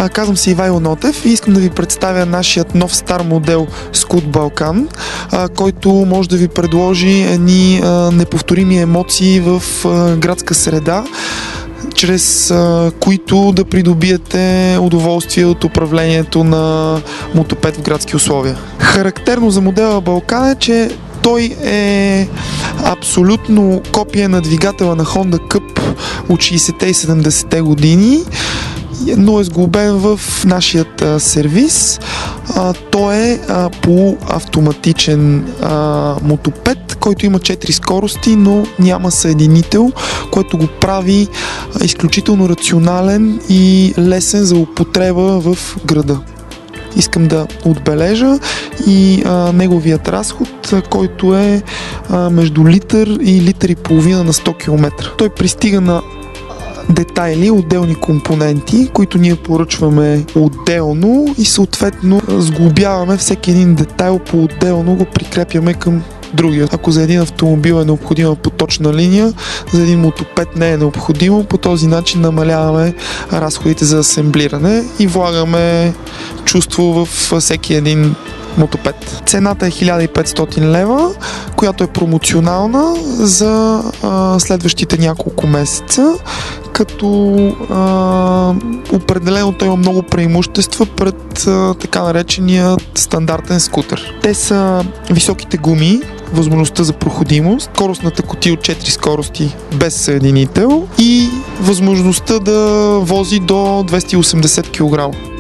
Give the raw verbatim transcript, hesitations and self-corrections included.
Казвам се Ивайло Нотев и искам да ви представя нашият нов стар модел Scoot Balkan, който може да ви предложи едни неповторими емоции в градска среда, чрез а, които да придобиете удоволствие от управлението на мотопед в градски условия. Характерно за модела Балкан е, че той е абсолютно копия на двигателя на Honda Cup от шейсетте и седемдесетте години, но е сглобен в нашият а, сервис. А, той е а, полуавтоматичен а, мотопед, който има четири скорости, но няма съединител, което го прави а, изключително рационален и лесен за употреба в града. Искам да отбележа и а, неговият разход, а, който е а, между литър и литър и половина на сто километра. Той пристига на детайли, отделни компоненти, които ние поръчваме отделно и съответно сглобяваме всеки един детайл по-отделно, го прикрепяме към другия. Ако за един автомобил е необходима поточна линия, за един мотопед не е необходимо. По този начин намаляваме разходите за асемблиране и влагаме чувство в всеки един мотопед. Цената е хиляда и петстотин лева, която е промоционална за а, следващите няколко месеца, като а, определено той има много преимущества пред а, така наречения стандартен скутер. Те са високите гуми, възможността за проходимост, скоростната кутия от четири скорости без съединител и възможността да вози до двеста и осемдесет килограма.